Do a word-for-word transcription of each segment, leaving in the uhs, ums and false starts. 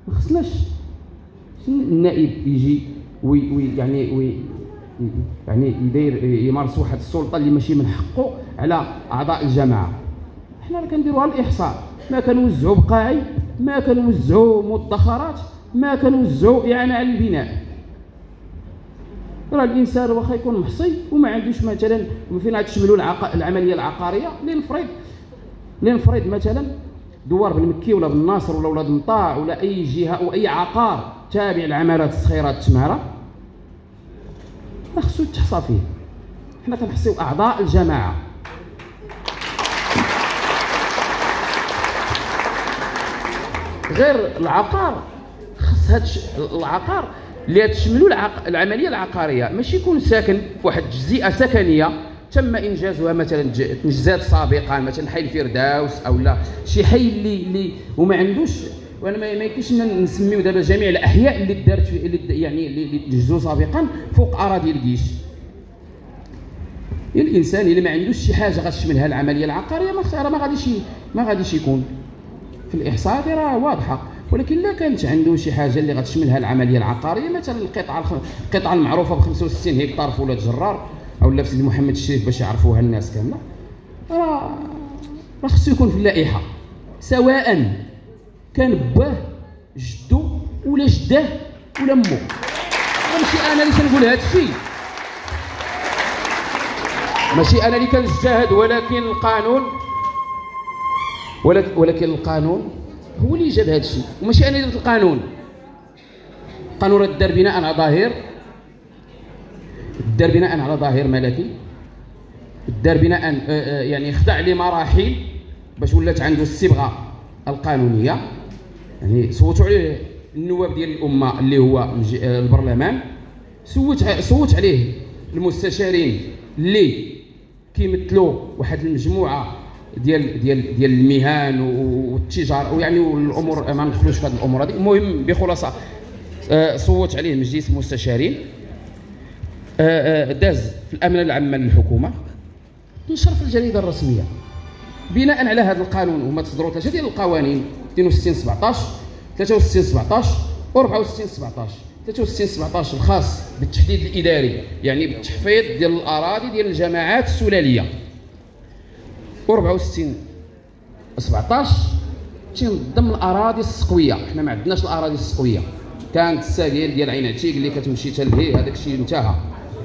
ما خصناش النائب يجي وي وي يعني وي يعني يدير يمارس واحد السلطه اللي ماشي من حقه على اعضاء الجماعه. حنا راه كنديروها الاحصاء، ما كنوزعوا بقاعي، ما كنوزعوا مدخرات، ما كنوزعوا اعانه على البناء. راه الانسان واخا يكون محصي وما عندوش مثلا فين غتشملوا العق... العمليه العقاريه، لنفرض لنفرض مثلا دوار بالمكي ولا بالناصر ولا ولاد مطاع ولا اي جهه او اي عقار تابع لعمالات الصخيرات التماره، ما خصو يتحصى فيه. حنا كنحصيو اعضاء الجماعه. غير العقار، خص هاد العقار اللي تشملوا العق... العمليه العقاريه ماشي يكون ساكن في واحد الجزيئه سكنيه تم انجازها مثلا تنجزات سابقا، مثلا حي الفردوس او لا شي حي اللي اللي وما عندوش. وانا ما يمكنش نسميو دابا جميع الاحياء اللي دارت اللي يعني اللي تنجزوا سابقا فوق اراضي الجيش. الانسان اللي ما عندوش شي حاجه غتشملها العمليه العقاريه ما ما غاديش ما غاديش يكون في الاحصاء. هذه راه واضحه. ولكن لا كانت عنده شي حاجه اللي غتشملها العمليه العقاريه، مثلا القطعه القطعه المعروفه ب خمسة وستين هكتار في ولاد جرار او لا في سيدي محمد الشريف باش يعرفوها الناس كامله، راه راه خصو يكون في اللائحه، سواء كان باه جدو ولا جداه ولا مو. ماشي انا اللي كنقول هذا الشيء، ماشي انا اللي كنجتهد، ولكن القانون ولكن ولكن القانون هو اللي جاب هذا الشيء، وماشي انا اللي درت القانون. القانون راه دار بناء على ظاهر دار بناء على ظاهر ملكي، دار بناء يعني خضع لمراحل باش ولات عنده الصبغه القانونيه. يعني صوتوا عليه النواب ديال الامه اللي هو البرلمان، صوت صوت عليه المستشارين اللي كيمثلوا واحد المجموعه ديال ديال ديال المهن والتجاره ويعني والامور، ما ندخلوش في هذه الامور هذه. المهم بخلاصه صوت عليه مجلس المستشارين، داز في الامانه العامه للحكومه، نشر في الجريده الرسميه. بناء على هذا القانون هما تصدروا ثلاثه ديال القوانين، اثنين وستين سبعطاش، ثلاثة وستين سبعطاش و أربعة وستين سبعطاش. ثلاثة وستين سبعطاش الخاص بالتحديد الاداري، يعني بالتحفيظ ديال الاراضي ديال الجماعات السلاليه، و أربعة وستين سبعطاش تنظم الاراضي السقويه. حنا ما عندناش الاراضي السقويه، كانت الساقيل ديال عين عتيق اللي كتمشي حتى لهيه، هذاك الشيء انتهى.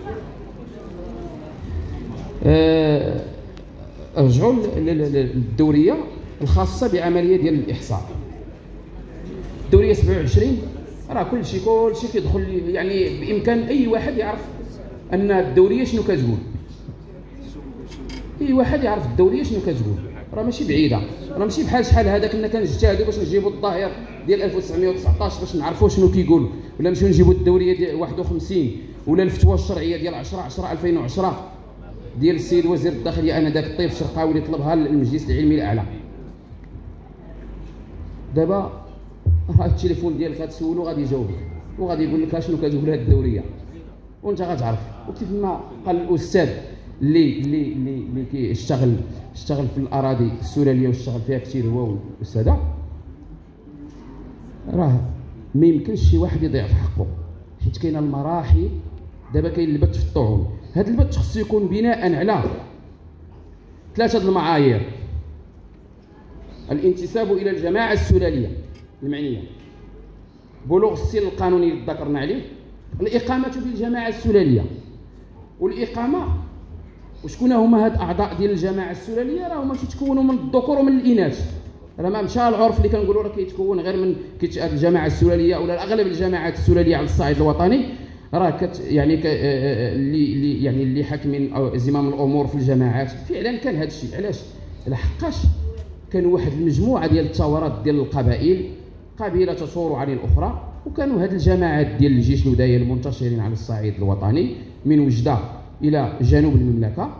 أه رجعوا للدوريه الخاصه بعمليه ديال الاحصاء. الدوريه سبعة وعشرين راه كل شيء كل شيء كيدخل، يعني بامكان اي واحد يعرف ان الدوريه شنو كتقول. اي واحد يعرف الدوريه شنو كتقول، راه ماشي بعيده، راه ماشي بحال شحال هذا كنا كنجتهدوا باش نجيبوا الظاهر ديال ألف وتسعمائة وتسعطاش باش نعرفوا شنو كيقول، ولا نمشيو نجيبوا الدوريه ديال واحد وخمسين ولا الفتوى الشرعيه ديال عشرة عشرة ألفين وعشرة ديال السيد وزير الداخليه انذاك الطيب الشرقاوي اللي طلبها للمجلس العلمي الاعلى. دابا راه التليفون ديالك غتسولو غادي يجاوبك وغادي يقول لك شنو كتقول هذه الدوريه وانت غتعرف. وكيف ما قال الاستاذ اللي اللي اللي اللي كيشتغل اشتغل في الاراضي السلاليه واشتغل فيها كثير هو والاستاذ، راه ما يمكنش شي واحد يضيع في حقه، حيت كاينه المراحل. دابا كاين البت في الطعون، هذا البت خصو يكون بناء على ثلاثه المعايير: الانتساب الى الجماعه السلاليه المعنيه، بلوغ السن القانوني اللي ذكرنا عليه، الاقامه بالجماعه السلاليه. والاقامه وشكون هما هاد اعضاء ديال الجماعه السلاليه؟ راه هما كيتكونوا من الذكور ومن الاناث. راه ما مشى العرف اللي كنقولوا راه كيتكون غير من هاد الجماعه السلاليه ولا اغلب الجماعات السلاليه على الصعيد الوطني، راه كت يعني ك اللي اللي يعني اللي حاكمين زمام الامور في الجماعات. فعلا كان هذا الشيء. علاش؟ لحقاش كانوا واحد المجموعه ديال الثورات ديال القبائل، قبيله تثور عن الاخرى، وكانوا هاد الجماعات ديال الجيش الودايه المنتشرين على الصعيد الوطني من وجده الى جنوب المملكه،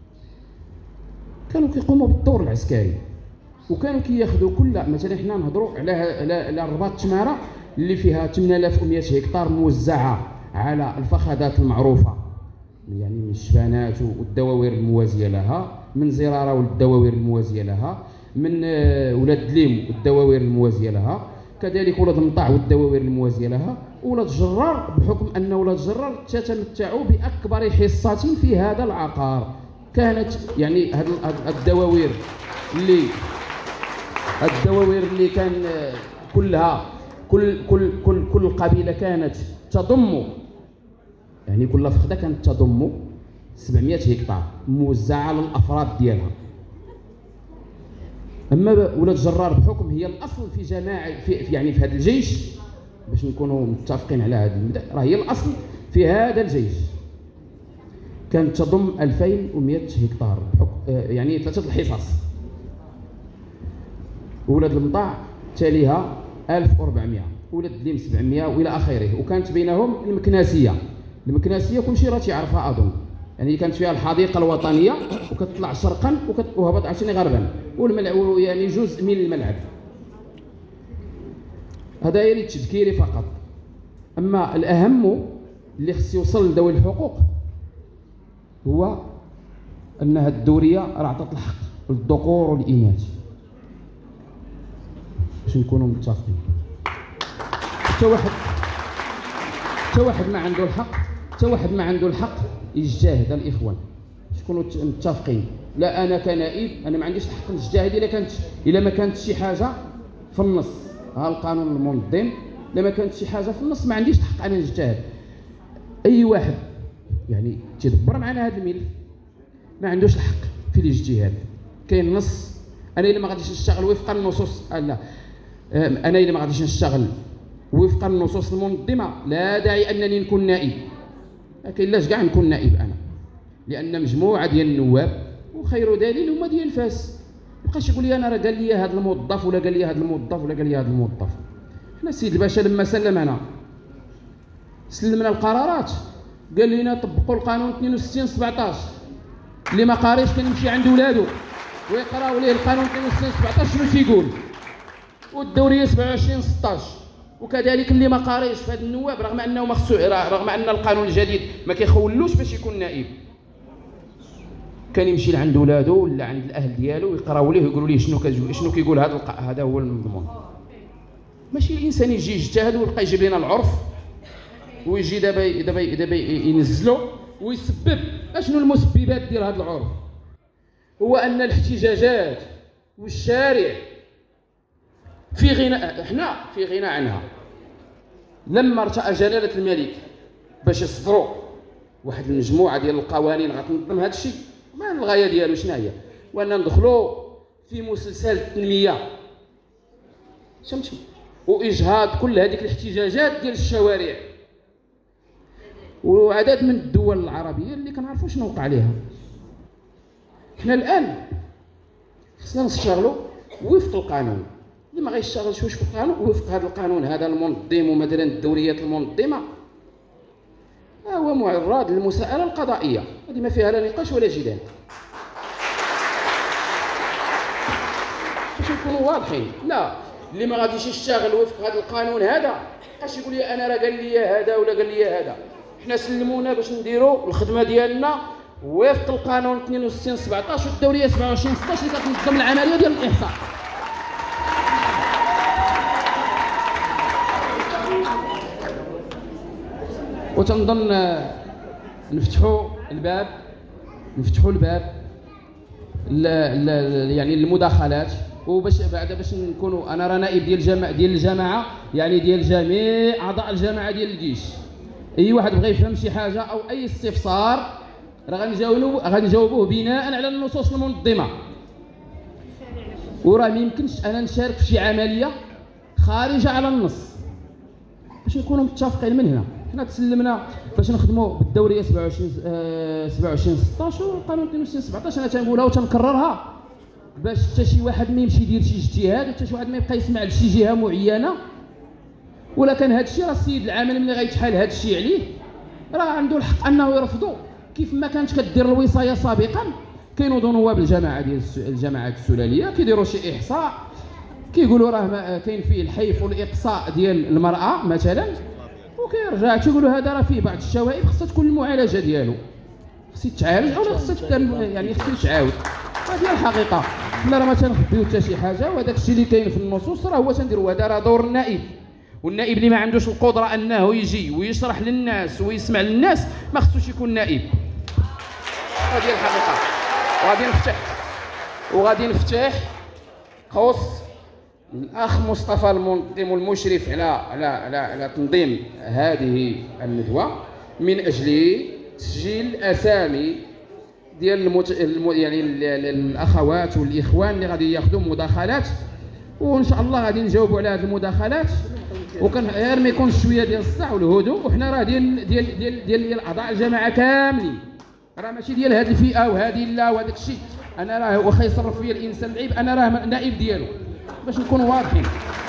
كانوا كيقوموا بالدور العسكري، وكانوا كياخذوا كل مثلا حنا نهضروا على على الرباط تماره اللي فيها ثمانية آلاف ومئة هكتار موزعه على الفخادات المعروفه، يعني من الشبانات والدواوير الموازيه لها، من زراره والدواوير الموازيه لها، من ولاد دليم والدواوير الموازيه لها. كذلك ولاد المطاع والدواوير الموازيه لها، ولاد جرار بحكم ان ولاد جرار تتمتعوا باكبر حصه في هذا العقار. كانت يعني هذه الدواوير اللي الدواوير اللي كان كلها كل كل كل كل قبيله كانت تضم، يعني كل فخده كانت تضم سبعمائة هكتار موزعه على الافراد ديالها. اما ولاد جرار بحكم هي الاصل في جماعه في يعني في هذا الجيش، باش نكونوا متفقين على هذا المبدا، راه هي الاصل في هذا الجيش، كانت تضم ألفين ومئة هكتار بحكم يعني ثلاثه الحصص. ولاد المطاع تاليها ألف وأربعمائة، ولاد دليم سبعمائة والى اخره. وكانت بينهم المكناسيه. المكناسيه كلشي راه تيعرفها اظن، يعني كانت فيها الحديقه الوطنيه وكتطلع شرقا وهبط عاوتاني غربا، والملعب يعني جزء من الملعب. هذا هي التذكيري فقط. اما الاهم اللي خص يوصل لذوي الحقوق هو ان هذه الدوريه راه عطات الحق للذكور والاناث، باش نكونوا متفقين. حتى واحد حتى واحد ما عنده الحق حتى واحد ما عنده الحق يجاهد. الاخوان تكونوا متفقين. لا انا كنائب انا ما عنديش الحق نجاهد الا كانت الا ما كانت شي حاجه في النص. ها القانون المنظم، الا ما كانت شي حاجه في النص ما عنديش الحق انا نجتهد. اي واحد يعني تيدبر معنا هذا الملف ما عندوش الحق في الاجتهاد. كاين نص. انا الا ما غاديش نشتغل وفق النصوص، لا انا الا ما غاديش نشتغل وفق النصوص المنظمه لا داعي انني نكون نائب. ما كاينلاش كاع نكون نائب انا، لان مجموعه ديال النواب وخير دليل هما ديال فاس. مابقاش يقول لي انا راه قال لي هذا الموظف ولا قال لي هذا الموظف ولا قال لي هذا الموظف. حنا السيد الباشا لما سلمنا سلمنا القرارات قال لنا طبقوا القانون اثنين وستين سبعطاش. اللي ما قاريش كان يمشي عند ولادو ويقراوا ليه القانون اثنين وستين سبعطاش شنو تيقول، والدوريه سبعة وعشرين ستطاش. وكذلك اللي ما قاريش في هذا النواب رغم انه مخصو رغم ان القانون الجديد ما كيخولوش باش يكون نائب، كان يمشي لعند ولادو ولا عند الاهل ديالو ويقراو ليه ويقولوا ليه شنو كيقول شنو كيقول هذا هذا هو المضمون. ماشي الانسان يجي يجتهد ويبقى يجيب لنا العرف ويجي دابا دابا دابا ينزلو ويسبب. اشنو المسببات ديال هذا العرف؟ هو ان الاحتجاجات والشارع في غنى، احنا في غنى عنها. لما ارتأى جلالة الملك باش يصدروا واحد المجموعه ديال القوانين غتنظم هذا الشيء، ما الغايه ديالو شنو هي؟ وان ندخلوا في مسلسل التنميه فهمتي، واجهاض كل هذيك الاحتجاجات ديال الشوارع. وعدد من الدول العربيه اللي كنعرفوا شنو وقع عليها. حنا الان خصنا نشتغلوا وفق القانون. اللي ما غيشتغلش وفق القانون وفق هذا القانون هذا المنظم ومثلا الدوريات المنظمه هو معرض للمساءله القضائيه. هذه ما فيها لا نقاش ولا جدال. باش نكونوا واضحين، لا اللي ما غاديش يشتغل وفق هذا القانون هذا باش يقول لي انا راه قال لي هذا ولا قال لي هذا. حنا سلمونا باش نديروا الخدمه ديالنا وفق القانون اثنين وستين سبعطاش والدوريه سبعة وعشرين ستطاش اللي كتنظم العمليه ديال الاحصاء. وتنظن نفتحوا الباب نفتحوا الباب ل ل يعني المداخلات. وباش بعدا باش نكونوا انا راه نائب ديال الجماعه ديال الجماعه يعني ديال جميع اعضاء الجماعه ديال الجيش. اي واحد بغى يفهم شي حاجه او اي استفسار راه غنجاوبوه غنجاوبوه بناء على النصوص المنظمه. وراه ما يمكنش انا نشارك في شي عمليه خارجه على النص باش نكونوا متفقين من هنا. حنا تسلمنا باش نخدموا بالدوريه سبعة وعشرين سبعة وعشرين ستطاش والقانون اثنين وستين سبعطاش. انا تنقولها وتنكررها باش حتى شي واحد ما يمشي يدير شي اجتهاد وحتى شي واحد ما يبقى يسمع لشي جهه معينه. ولا كان هذا الشيء راه السيد العامل ملي غيتحال هذا الشيء عليه راه عنده الحق انه يرفضه. كيف ما كانت كدير الوصايه سابقا كينوضوا نواب الجماعه ديال الجماعات السلاليه كيديروا شي احصاء كيقولوا راه كاين فيه الحيف والاقصاء ديال المراه مثلا، وكيرجع تيقولوا هذا راه فيه بعض الشوائب خصها تكون المعالجه ديالو خصها تتعالج او لا خصها يعني خصها يتعاود. هذه هي الحقيقه. حنا راه ما تنخبيو حتى شي حاجه، وهذاك الشيء اللي كاين في النصوص راه هو تنديرو. هذا راه دور النائب، والنائب اللي ما عندوش القدره انه يجي ويشرح للناس ويسمع للناس ما خصوش يكون نائب. هذه الحقيقه. وغادي نفتح وغادي نفتح قوس الاخ مصطفى المنظم والمشرف على على على على تنظيم هذه الندوه من اجل تسجيل اسامي ديال المت... الم... يعني ال... الاخوات والاخوان اللي غادي ياخذوا مداخلات، وان شاء الله غادي نجاوبوا على هذه المداخلات، وكان غير ما يكونش شويه ديال الصداع والهدوء. وحنا راه ديال ديال ديال ديال, ديال اعضاء الجماعه كاملين، راه ماشي ديال هذه الفئه وهذه لا وهذاك الشيء. انا راه واخا يصرف فيا الانسان العيب انا راه نائب ديالو، باش نكونوا واضحين.